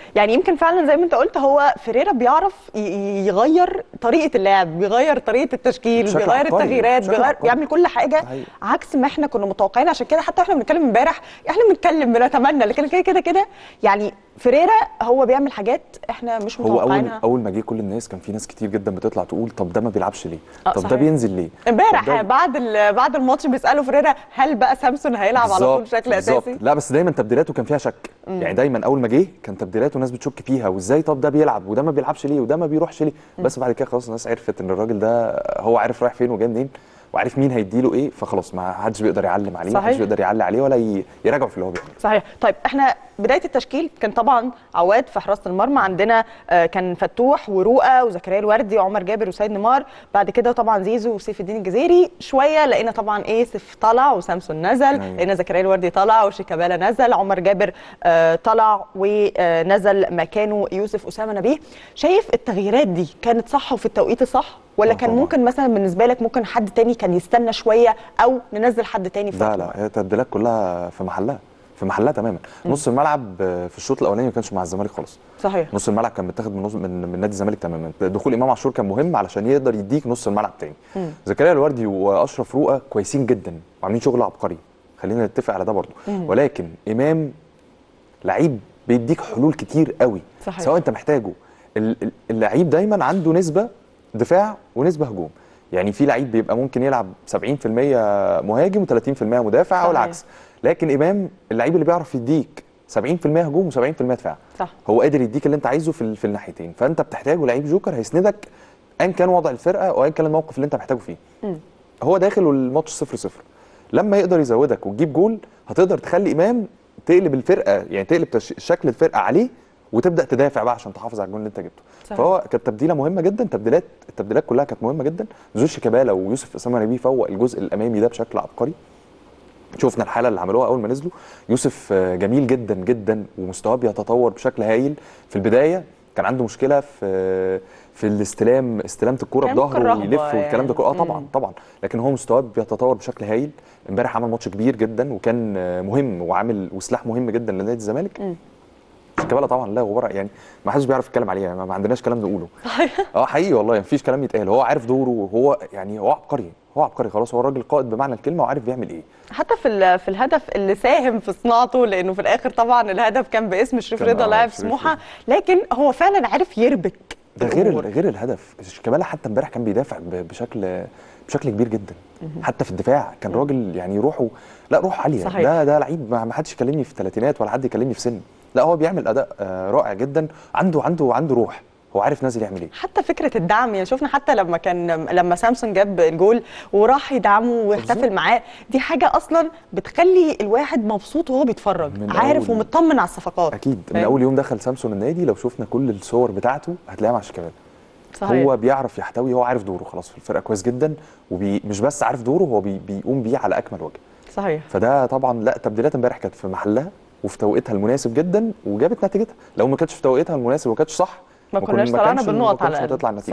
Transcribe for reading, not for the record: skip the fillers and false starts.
يعني يمكن فعلا زي ما انت قلت هو فيريرا بيعرف يغير طريقه اللعب، بيغير طريقه التشكيل، بيغير التغييرات، بيعمل كل حاجه عكس ما احنا كنا متوقعين. عشان كده حتى احنا بنتكلم امبارح، احنا بنتمنى، لكن كده يعني فيريرا هو بيعمل حاجات احنا مش متوقعينها. هو اول ما جه كل الناس كان في ناس كتير جدا بتطلع تقول طب ده ما بيلعبش ليه؟ طب ده بينزل ليه؟ امبارح بعد الماتش بيسالوا فيريرا هل بقى سامسون هيلعب على طول بشكل اساسي؟ لا بس دايما تبديلاته كان فيها شك. يعني دايما اول ما جه كان تبديلاته الناس بتشك فيها، وازاي طب ده بيلعب وده ما بيلعبش ليه وده ما بيروحش ليه؟ بس بعد كده خلاص الناس عرفت ان الراجل ده هو عارف رايح فين وجاي منين، وعارف مين هيديله ايه، فخلاص ما حدش بيقدر يعلم عليه، ما حدش بيقدر يعلي عليه ولا يراجعه في اللي هو بيعمله. صحيح. طيب احنا بدايه التشكيل كان طبعا عواد في حراسه المرمى، عندنا كان فتوح ورؤى وزكريا الوردي وعمر جابر وسيد نيمار، بعد كده طبعا زيزو وسيف الدين الجزيري. شويه لقينا طبعا سيف طلع وسامسون نزل، لقينا زكريا الوردي طلع وشيكابالا نزل، عمر جابر طلع ونزل مكانه يوسف اسامه نبيه. شايف التغييرات دي كانت صح وفي التوقيت الصح، ولا كان ممكن مثلا بالنسبه لك ممكن حد تاني كان يستنى شويه او ننزل حد تاني في لا لا، هي التبديلات كلها في محلها تماما. نص الملعب في الشوط الاولاني ما كانش مع الزمالك خالص. صحيح. نص الملعب كان متاخد من نادي الزمالك تماما. دخول امام عاشور كان مهم علشان يقدر يديك نص الملعب تاني. زكريا الوردي واشرف رؤى كويسين جدا وعاملين شغل عبقري، خلينا نتفق على ده برضه. ولكن امام لعيب بيديك حلول كتير قوي. صحيح. سواء انت محتاجه. اللعيب دايما عنده نسبه دفاع ونسبه هجوم. يعني في لعيب بيبقى ممكن يلعب 70% مهاجم و30% مدافع او العكس. لكن امام اللعيب اللي بيعرف يديك 70% هجوم و70% دفاع. صح. هو قادر يديك اللي انت عايزه في الناحيتين، فانت بتحتاجه لعيب جوكر هيسندك ان كان وضع الفرقه او ان كان الموقف اللي انت محتاجه فيه. هو داخل والماتش 0-0، لما يقدر يزودك وتجيب جول هتقدر تخلي امام تقلب الفرقه، يعني تقلب شكل الفرقه عليه وتبدا تدافع بقى عشان تحافظ على الجول اللي انت جبته. صحيح. فهو كانت تبديله مهمه جدا. التبديلات كلها كانت مهمه جدا. نزول شيكابالا ويوسف اسامه نبيه فوق الجزء الامامي ده بشكل عبقري. شوفنا الحاله اللي عملوها اول ما نزلوا. يوسف جميل جدا جدا ومستواه بيتطور بشكل هايل. في البدايه كان عنده مشكله في استلامه الكوره بظهره ويلف والكلام ده كله. طبعا لكن هو مستواه بيتطور بشكل هايل. امبارح عمل ماتش كبير جدا وكان مهم وعامل وسلاح مهم جدا لنادي الزمالك. شيكابالا طبعا لا غبار، يعني ما حدش بيعرف يتكلم عليه، ما عندناش كلام نقوله. حقيقي والله ما فيش كلام يتقال. هو عارف دوره وهو يعني هو عبقري خلاص. هو الراجل قائد بمعنى الكلمه وعارف بيعمل ايه. حتى في الهدف اللي ساهم في صناعته، لانه في الاخر طبعا الهدف كان باسم شريف رضا لاعب سموحه، لكن هو فعلا عارف يربك. ده غير الهدف. شيكابالا حتى امبارح كان بيدافع بشكل كبير جدا. حتى في الدفاع كان راجل يعني روحه عاليه. صحيح. ده لعيب ما حدش يكلمني في الثلاثينات ولا حد يكلمني في سن. لا هو بيعمل اداء رائع جدا. عنده روح. هو عارف نازل يعمل ايه. حتى فكره الدعم، يعني شفنا حتى لما سامسون جاب الجول وراح يدعمه ويحتفل معاه، دي حاجه اصلا بتخلي الواحد مبسوط وهو بيتفرج، عارف ومطمن على الصفقات. اكيد من اول يوم دخل سامسون النادي لو شفنا كل الصور بتاعته هتلاقيها مع شيكابالا. صحيح. هو بيعرف يحتوي، هو عارف دوره خلاص في الفرقه كويس جدا، ومش بس عارف دوره، هو بيقوم بيه على اكمل وجه. صحيح. فده طبعا لا، تبديلات امبارح كانت في محلها وفي توقيتها المناسب جدا وجابت نتيجتها. لو ما كانتش في توقيتها المناسب وما كانتش صح ما كناش طلعنا بالنقط على الاقل.